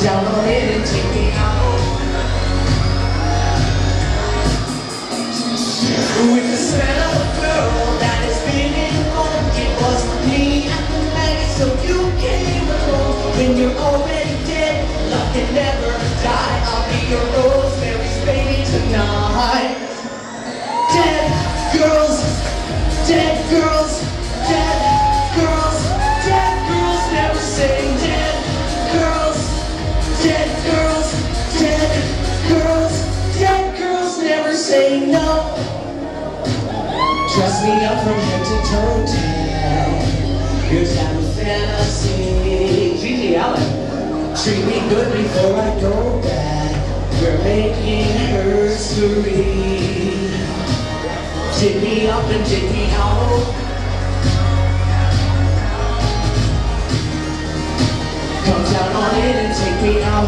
down on it and take me out. With the smell of a girl that has been in home. It was me at the night, so you came along. When you're already dead, love can never die. I'll be your Rosemary's baby tonight. Dead girls, dead girls, dead girls, dead girls never say dead girls, dead girls, dead girls, dead girls never say no. Dress me up from head to toe down. Here's kind of fantasy. Gigi Allen. Treat me good before I go back. We're making history. Take me up and take me out. Come down on it and take me out.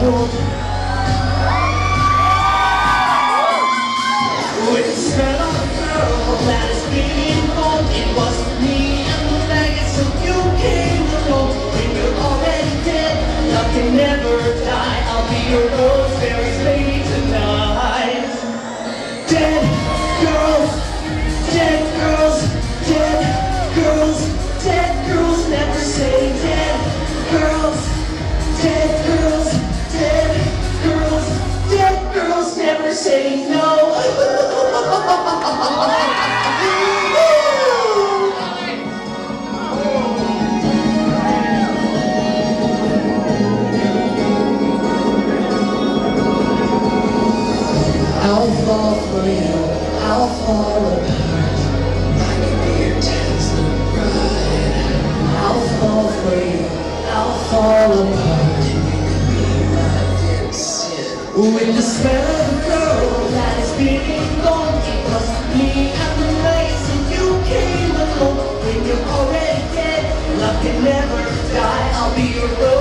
With the smell of a girl that is being home. It was me and the faggot, so you came along. When you're already dead, love can never die. I'll be your Rosemary's baby tonight. Dead girls, dead girls, dead girls, dead girls never say dead girls, dead girls, dead girls, dead girls never say no. I'll fall for you, I'll fall apart. I can be your dancing bride. I'll fall for you, I'll fall apart. And you can be my dancing. With the smell of a girl that is being gone. It was me and the night, so you came along. When you're already dead, love can never die. I'll be your